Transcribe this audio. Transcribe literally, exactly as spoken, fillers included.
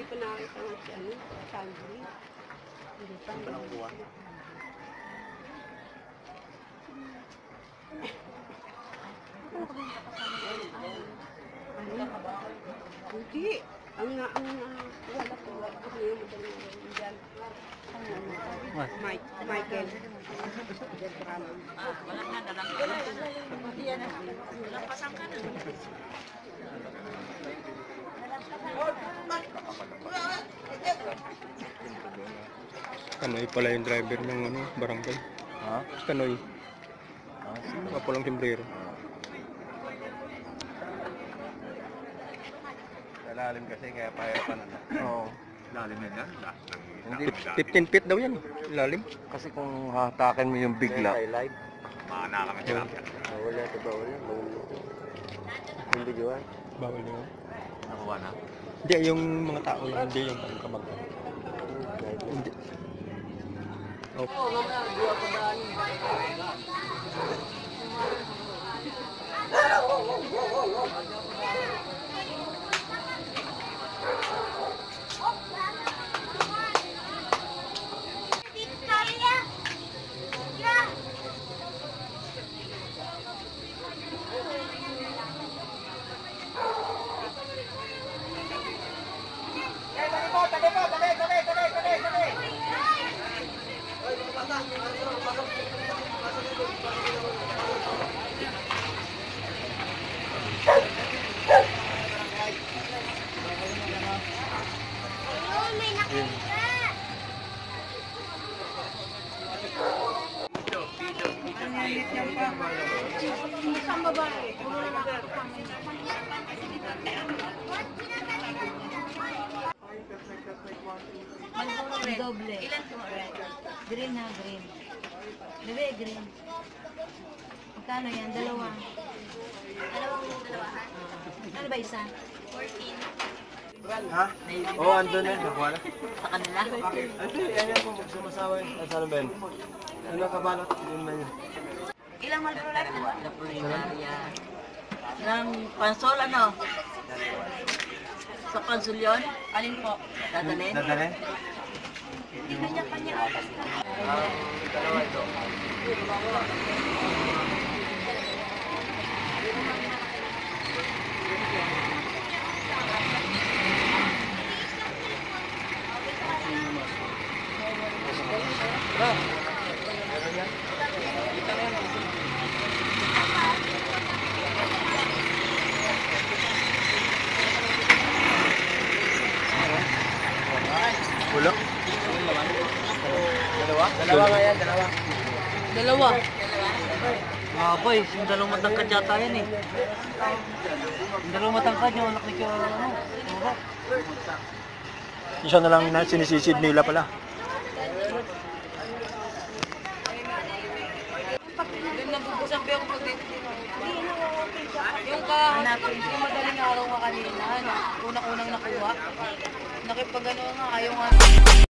Hindi pa nakita nga si ano, Sandri. Hindi pa. Walang buwan. Hindi. Ang nga, ang nga, wala po. Wala po yung madaling ngayon dyan. Ang ano, Mike, Michael. Ah, wala na, dalang ka na. Hindi yan na. Lampasan ka na. Kanoy pala yung driver ng ano, barangay. Ha? Kanoy. Ah, sige. Walang sombrero. Lalim kasi kaya pahirapan na. Oo. Lalim na yan. fifteen feet daw yan. Lalim. Kasi kung hatakin mo yung bigla, Mana kami tilapia. wala ito ba wala? Yung videoan. Bawal yun. Nakuha na. Hindi, yung mga tao lang. Hindi yung kamag. Hindi. Oh. Isang babae. Doble. Ilan po red? Green na, green. Bebe, green. Magkano yan? Dalawa. Dalawang dalawahan? Ano ba isa? fourteen. Ha? Oo, oh, andun na. Nakuha na. Sa kanila? Ate, yan yan kung sumasawa yun. Ah, saan ba yun? Ano kabalot? Yun ba yun? Ilang malprulat na? Lapulinarya. Ng pansol, ano? Sa pansol yun? Alin po? Dadalhin? Dadalhin? Hindi kanya-kanya. Ah, dalawa ito. Wala. Dalawa? Dalawa nga yan, dalawa. Dalawa. Ah, boy, yung dalawang matangkad yata yan eh. Yung dalawang matangkad yung anak ni Kyo, ano? Isa na lang na sinisisid nila pala. Nabubusan pa yung pag yung ka, yung madaling araw nga kanina, unang-unang nakuha. Nakipag ano nga, ayaw nga.